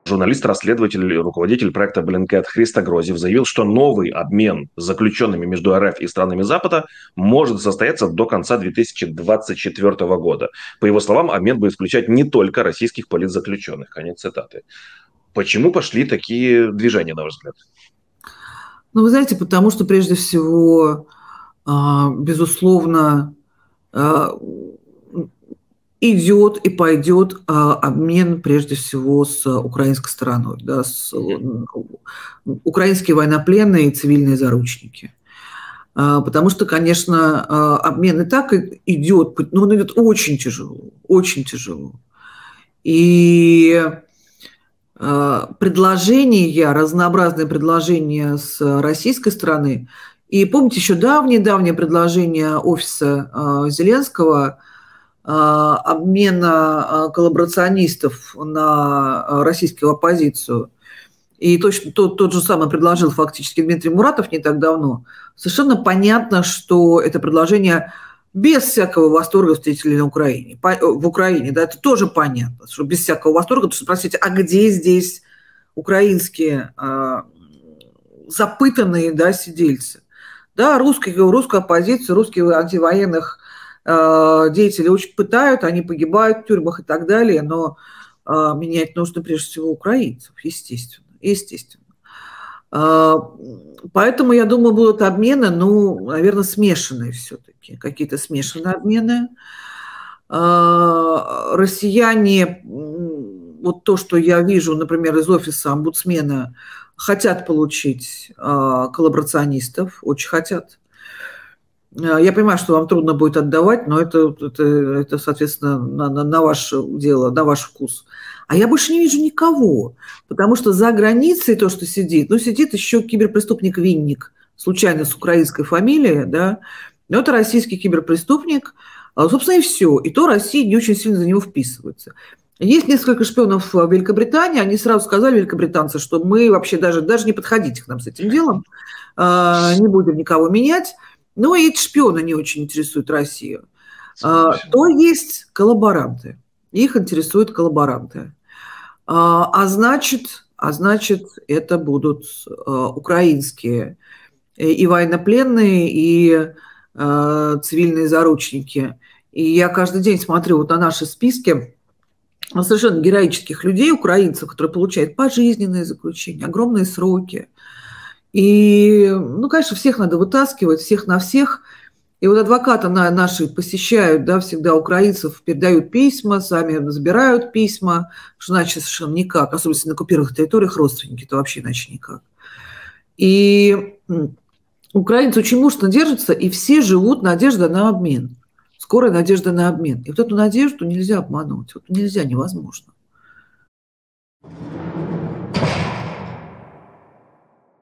Журналист-расследователь, руководитель проекта Bellingcat Христо Грозев заявил, что новый обмен заключенными между РФ и странами Запада может состояться до конца 2024 года. По его словам, обмен будет включать не только российских политзаключенных. Конец цитаты. Почему пошли такие движения, на ваш взгляд? Ну, вы знаете, потому что прежде всего, безусловно, идет и пойдет обмен прежде всего с украинской стороной, да, с украинские военнопленные и цивильные заручники. Потому что, конечно, обмен и так идет, но он идет очень тяжело, очень тяжело. И предложения, разнообразные предложения с российской стороны, и помните еще давнее предложение офиса Зеленского обмена коллаборационистов на российскую оппозицию. И точно тот же самый предложил фактически Дмитрий Муратов не так давно. Совершенно понятно, что это предложение без всякого восторга встретили на Украине. В Украине, да, это тоже понятно, что без всякого восторга. Потому что, спросите, а где здесь украинские запытанные, да, сидельцы? Да, русскую оппозицию, русских антивоенных деятелей очень пытают, они погибают в тюрьмах и так далее, но менять нужно прежде всего украинцев, естественно. Поэтому, я думаю, будут обмены, наверное, смешанные все-таки, какие-то смешанные обмены. Россияне, вот то, что я вижу, например, из офиса омбудсмена, хотят получить коллаборационистов, очень хотят. Я понимаю, что вам трудно будет отдавать, но это соответственно, на ваше дело, на ваш вкус. А я больше не вижу никого, потому что за границей то, что сидит, сидит еще киберпреступник Винник, случайно с украинской фамилией, да, но это российский киберпреступник, собственно, и все. И то Россия не очень сильно за него вписывается. Есть несколько шпионов в Великобритании, они сразу сказали, великобританцы, что мы вообще даже не подходите к нам с этим делом, не будем никого менять. Но и эти шпионы не очень интересуют Россию. То есть коллаборанты. Их интересуют коллаборанты. А значит, это будут украинские и военнопленные, и цивильные заручники. И я каждый день смотрю вот на наши списки совершенно героических людей, украинцев, которые получают пожизненные заключения, огромные сроки. И, конечно, всех надо вытаскивать, всех на всех. И вот адвокаты наши посещают, да, всегда украинцев, передают письма, сами забирают письма, что иначе совершенно никак, особенно на оккупированных территориях родственники, то вообще иначе никак. И украинцы очень мужественно держатся, и все живут надеждой на обмен, скорая надежда на обмен. И вот эту надежду нельзя обмануть, вот нельзя, невозможно.